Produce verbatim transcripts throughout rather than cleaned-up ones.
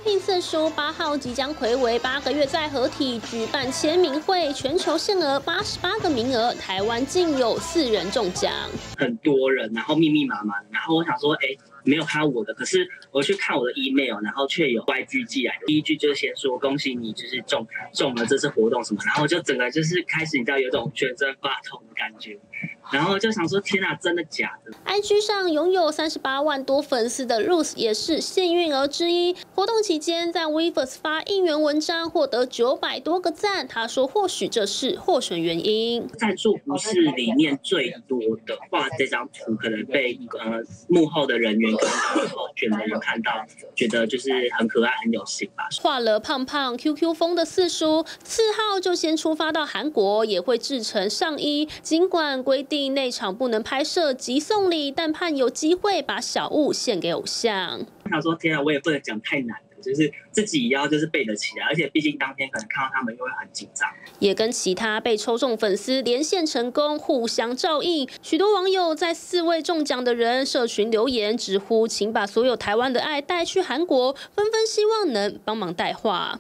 BLACKPINK 四叔八号即将睽违八个月再合体举办签名会，全球限额八十八个名额，台湾竟有四人中奖， 很多人，然后密密麻麻的，然后我想说，哎、欸。 没有看到我的，可是我去看我的 email， 然后却有 Y G 寄来的。第一句就是先说恭喜你，就是中中了这次活动什么，然后就整个就是开始你知道有种全身发痛的感觉，然后就想说天哪，真的假的 ？I G 上拥有三十八万多粉丝的 Rose 也是幸运儿之一。活动期间在 Weverse 发应援文章，获得九百多个赞。他说或许这是获选原因。 赞助不是里面最多的话，这张图可能被呃幕后的人员。 然后选的人看到，觉得就是很可爱、很有型吧。 画了胖胖 Q Q 风的四叔，四号就先出发到韩国，也会制成上衣。尽管规定内场不能拍摄及送礼，但盼有机会把小物献给偶像。 我想说，天啊，我也不能讲太难的，就是自己也要就是背得起来，而且毕竟当天可能看到他们又会很紧张。 也跟其他被抽中粉丝连线成功，互相照应。许多网友在四位中奖的人社群留言，直呼请把所有台湾的爱带去韩国，纷纷希望能帮忙带话。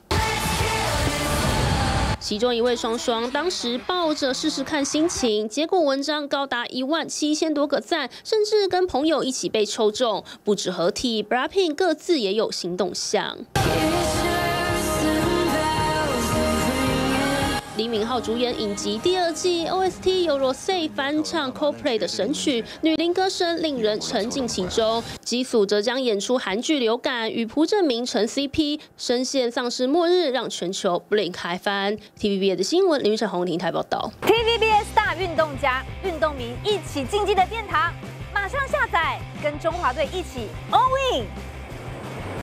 其中一位双双当时抱着试试看心情，结果文章高达一万七千多个赞，甚至跟朋友一起被抽中。不止合体 ，BLACKPINK 各自也有新动向。 李敏镐主演影集第二季 O S T 由 Rosé 翻唱 Coldplay 的神曲，女伶歌声令人沉浸其中。基础则将演出韩剧《流感》与朴正明成 C P， 深陷丧尸末日，让全球 Blink 嗨翻。T V B S 的新闻林玉成宏庭台报道。 T V B S 大运动家，运动迷一起竞技的殿堂，马上下载，跟中华队一起 All In。